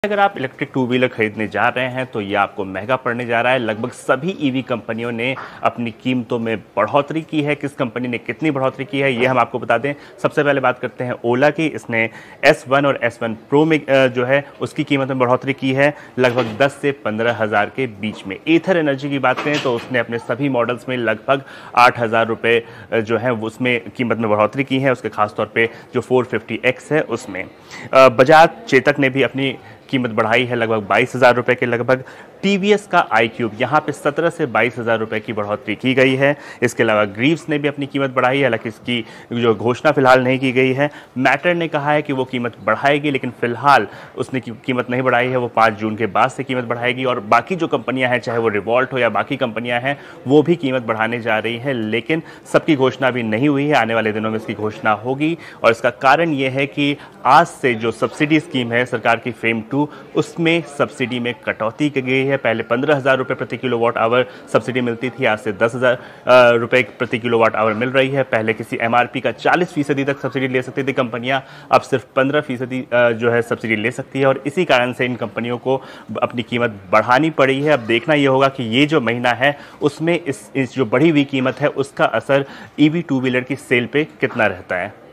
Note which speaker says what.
Speaker 1: अगर आप electric two wheeler खरीदने जा रहे हैं तो ये आपको महंगा पड़ने जा रहा है। लगभग सभी ईवी कंपनियों ने अपनी कीमतों में बढ़ोतरी की है। किस कंपनी ने कितनी बढ़ोतरी की है ये हम आपको बता दें। सबसे पहले बात करते हैं ओला की। इसने S1 और S1 प्रो में जो है उसकी कीमत में बढ़ोतरी की है लगभग 10 से 15,000 के बीच में। एथर एनर्जी की बात करें तो उसने अपने सभी मॉडल्स में लगभग 8,000 रुपये जो है उसमें कीमत में बढ़ोतरी की है। उसके खासतौर पर जो 450X है उसमें। बजाज चेतक ने भी अपनी कीमत बढ़ाई है लगभग 22,000 रुपये के लगभग। टीवीएस का iQube यहाँ पे 17 से 22,000 रुपये की बढ़ोतरी की गई है। इसके अलावा ग्रीव्स ने भी अपनी कीमत बढ़ाई है, हालांकि इसकी जो घोषणा फिलहाल नहीं की गई है। मैटर ने कहा है कि वो कीमत बढ़ाएगी, लेकिन फिलहाल उसने कीमत नहीं बढ़ाई है। वो 5 जून के बाद से कीमत बढ़ाएगी। और बाकी जो कंपनियां हैं, चाहे वो रिवॉल्ट हो या बाकी कंपनियां हैं, वो भी कीमत बढ़ाने जा रही है, लेकिन सबकी घोषणा अभी नहीं हुई है। आने वाले दिनों में इसकी घोषणा होगी। और इसका कारण ये है कि आज से जो सब्सिडी स्कीम है सरकार की फेम 2, उसमें सब्सिडी में कटौती की गई है। पहले 15,000 रुपये प्रति किलोवाट आवर सब्सिडी मिलती थी, आज से 10,000 रुपये प्रति किलोवाट आवर मिल रही है। पहले किसी MRP का 40% तक सब्सिडी ले सकती थी कंपनियां, अब सिर्फ 15% जो है सब्सिडी ले सकती है। और इसी कारण से इन कंपनियों को अपनी कीमत बढ़ानी पड़ी है। अब देखना यह होगा कि ये जो महीना है उसमें इस जो बढ़ी हुई कीमत है उसका असर EV टू व्हीलर की सेल पे कितना रहता है।